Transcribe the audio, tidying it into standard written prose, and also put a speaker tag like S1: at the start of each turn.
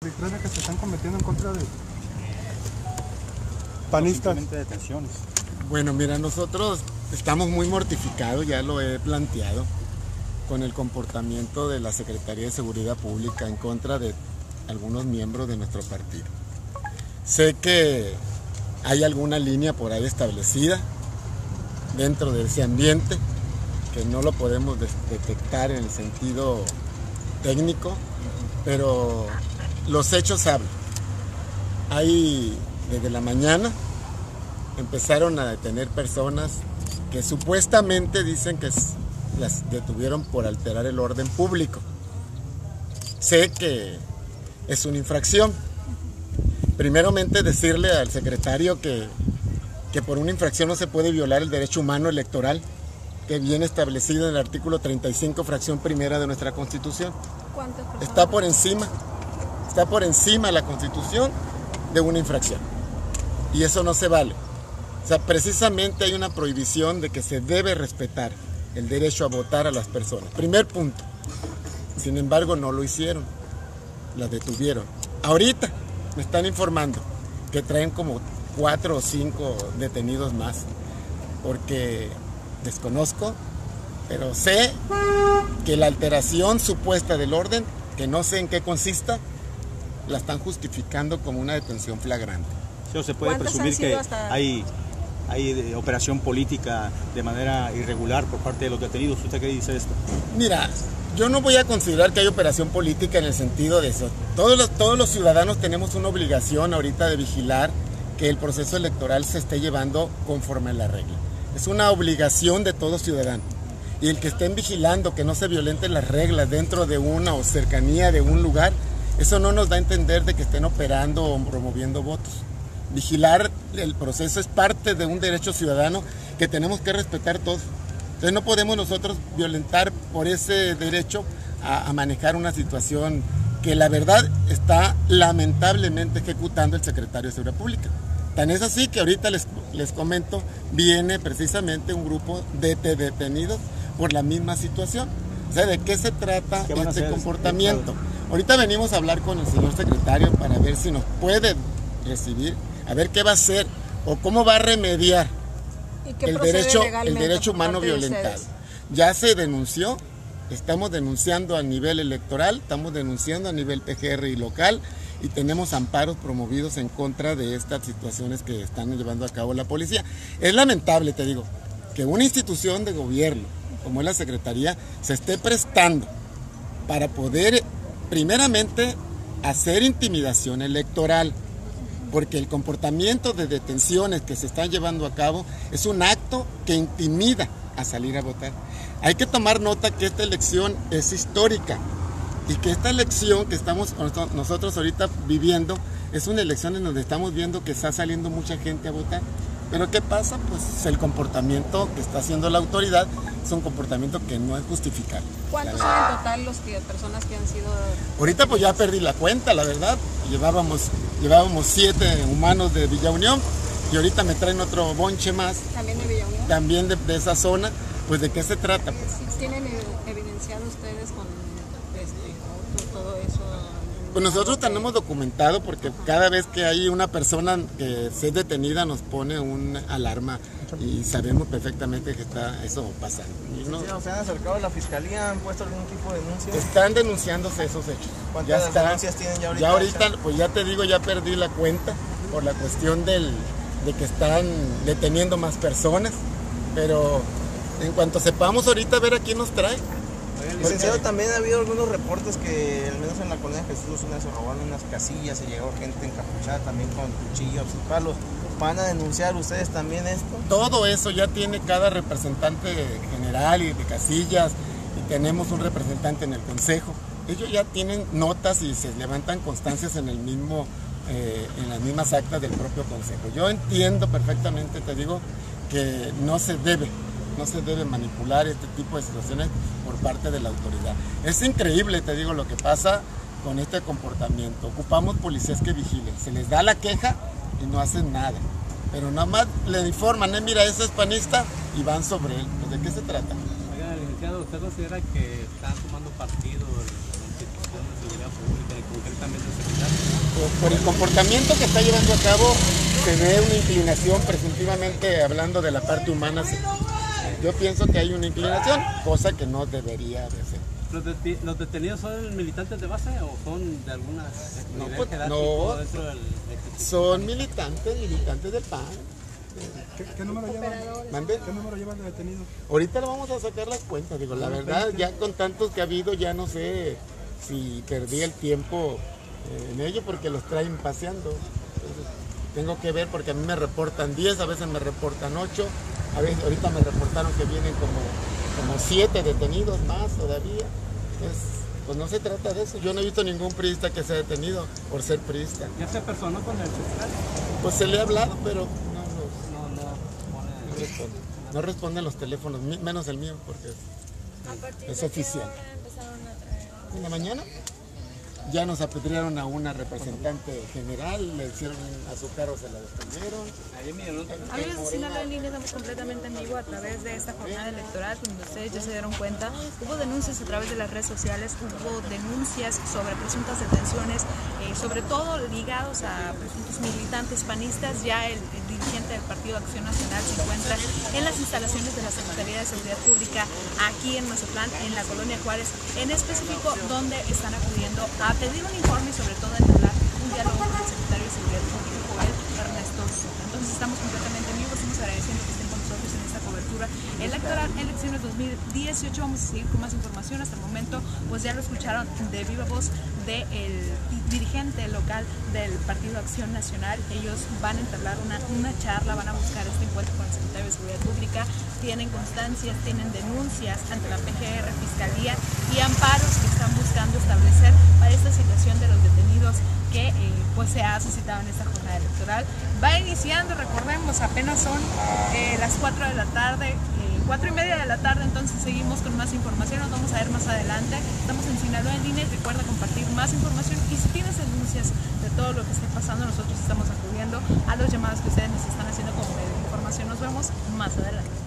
S1: arbitraria que se están cometiendo en contra de panistas.
S2: Detenciones.
S3: Bueno, mira, nosotros estamos muy mortificados, ya lo he planteado, con el comportamiento de la Secretaría de Seguridad Pública en contra de algunos miembros de nuestro partido. Sé que hay alguna línea por ahí establecida dentro de ese ambiente que no lo podemos detectar en el sentido técnico, pero los hechos hablan. Ahí desde la mañana empezaron a detener personas que supuestamente dicen que las detuvieron por alterar el orden público. Sé que es una infracción. Primeramente decirle al secretario que por una infracción no se puede violar el derecho humano electoral que viene establecido en el artículo 35, fracción primera de nuestra Constitución. Está por encima la Constitución de una infracción. Y eso no se vale. O sea, precisamente hay una prohibición de que se debe respetar el derecho a votar a las personas. Primer punto. Sin embargo, no lo hicieron. Las detuvieron. Ahorita me están informando que traen como 4 o 5 detenidos más. Porque desconozco, pero sé que la alteración supuesta del orden, que no sé en qué consista, la están justificando como una detención flagrante.
S2: ¿O se puede presumir que hay operación política de manera irregular por parte de los detenidos? ¿Usted qué dice esto?
S3: Mira, yo no voy a considerar que hay operación política en el sentido de eso. Todos los ciudadanos tenemos una obligación ahorita de vigilar que el proceso electoral se esté llevando conforme a la regla. Es una obligación de todo ciudadano. Y el que estén vigilando que no se violenten las reglas dentro de una o cercanía de un lugar, eso no nos da a entender de que estén operando o promoviendo votos. Vigilar el proceso es parte de un derecho ciudadano que tenemos que respetar todos. Entonces no podemos nosotros violentar por ese derecho a manejar una situación que la verdad está lamentablemente ejecutando el secretario de Seguridad Pública. Tan es así que ahorita les comento, viene precisamente un grupo de detenidos por la misma situación. O sea, ¿de qué se trata este comportamiento? Ahorita venimos a hablar con el señor secretario para ver si nos puede recibir, a ver qué va a hacer o cómo va a remediar el derecho humano violentado. Ya se denunció, estamos denunciando a nivel electoral, estamos denunciando a nivel PGR y local, y tenemos amparos promovidos en contra de estas situaciones que están llevando a cabo la policía. Es lamentable, te digo, que una institución de gobierno como es la Secretaría se esté prestando para poder primeramente hacer intimidación electoral, porque el comportamiento de detenciones que se están llevando a cabo es un acto que intimida a salir a votar. Hay que tomar nota que esta elección es histórica y que esta elección que estamos nosotros ahorita viviendo es una elección en donde estamos viendo que está saliendo mucha gente a votar. Pero ¿qué pasa? Pues el comportamiento que está haciendo la autoridad es un comportamiento que no es justificable.
S4: ¿Cuántos son en total personas que han sido...?
S3: Ahorita pues ya perdí la cuenta, la verdad. Llevábamos 7 humanos de Villa Unión y ahorita me traen otro bonche más.
S4: ¿También de Villa Unión?
S3: También de esa zona. Pues ¿de qué se trata? Pues?
S4: ¿Tienen evidenciado ustedes con todo eso?
S3: Pues nosotros tenemos documentado porque cada vez que hay una persona que se es detenida nos pone una alarma y sabemos perfectamente que está eso pasando.
S5: ¿No? ¿Se han acercado a la fiscalía? ¿Han puesto algún tipo de denuncia?
S3: Están denunciándose esos hechos.
S5: ¿Cuántas denuncias tienen ya ahorita?
S3: Ya ahorita, pues ya te digo, ya perdí la cuenta por la cuestión de que están deteniendo más personas, pero en cuanto sepamos ahorita a ver a quién nos trae.
S5: Licenciado, también ha habido algunos reportes que, al menos en la colonia Jesús, se robaron unas casillas, se llegó gente encapuchada también con cuchillos y palos. ¿Van a denunciar ustedes también esto?
S3: Todo eso ya tiene cada representante general y de casillas, y tenemos un representante en el consejo. Ellos ya tienen notas y se levantan constancias en en las mismas actas del propio consejo. Yo entiendo perfectamente, te digo, que no se debe manipular este tipo de situaciones por parte de la autoridad. Es increíble, te digo, lo que pasa con este comportamiento. Ocupamos policías que vigilen, se les da la queja y no hacen nada, pero nada más le informan, mira, ese es panista, y van sobre él. Pues, ¿de qué se trata?
S6: Oiga, licenciado, ¿usted considera que están tomando partido en la institución de seguridad pública y concretamente seguridad?
S3: por el comportamiento que está llevando a cabo, se ve una inclinación, presuntivamente hablando de la parte humana. Yo pienso que hay una inclinación, cosa que no debería de ser.
S6: ¿Los detenidos son militantes de base o son de alguna
S3: No,
S6: jerárquico dentro del
S3: son militantes del PAN.
S1: ¿Qué número llevan?
S3: ¿Mande?
S1: ¿Qué número llevan de detenidos?
S3: Ahorita le vamos a sacar las cuentas, digo, la verdad, ya con tantos que ha habido, ya no sé si perdí el tiempo en ello porque los traen paseando. Entonces, tengo que ver porque a mí me reportan 10, a veces me reportan 8, a veces ahorita me reportaron que vienen como 7 detenidos más todavía. Pues no se trata de eso. Yo no he visto ningún priista que sea detenido por ser priista.
S6: ¿Ya se personó con el fiscal?
S3: Pues se le ha hablado, pero
S6: No responde.
S3: no responden los teléfonos, menos el mío, porque es oficial. ¿En la mañana? Ya nos apedrearon a una representante general, le hicieron a su carro, se la defendieron.
S7: Amigos de Sinaloa en línea, estamos completamente en vivo a través de esta jornada electoral. Como ustedes ya se dieron cuenta, hubo denuncias a través de las redes sociales, hubo denuncias sobre presuntas detenciones, sobre todo ligados a presuntos militantes panistas. Ya el dirigente del Partido Acción Nacional se encuentra en las instalaciones de la Secretaría de Seguridad Pública aquí en Mazatlán, en la Colonia Juárez, en específico donde están acudiendo a pedir un informe y sobre todo a entablar un diálogo con el secretario de Seguridad Pública, Joel Ernesto Soto. Entonces estamos completamente en vivo, estamos agradeciendo que estén con nosotros en esta cobertura electoral, elecciones 2018. Vamos a seguir con más información. Hasta el momento, pues ya lo escucharon de viva voz del dirigente local del Partido Acción Nacional. Ellos van a entablar una charla, van a buscar este encuentro con el secretario de Seguridad Pública. Tienen constancias, tienen denuncias ante la PGR, Fiscalía y amparos que están buscando establecer para esta situación de los detenidos que pues se ha suscitado en esta jornada electoral. Va iniciando, recordemos, apenas son las 4 de la tarde, 4:30 de la tarde, entonces seguimos con más información, nos vamos a ver más adelante. Estamos en Sinaloa en línea, recuerda compartir más información y si tienes denuncias de todo lo que esté pasando, nosotros estamos acudiendo a los llamados que ustedes nos están haciendo como medio de información. Nos vemos más adelante.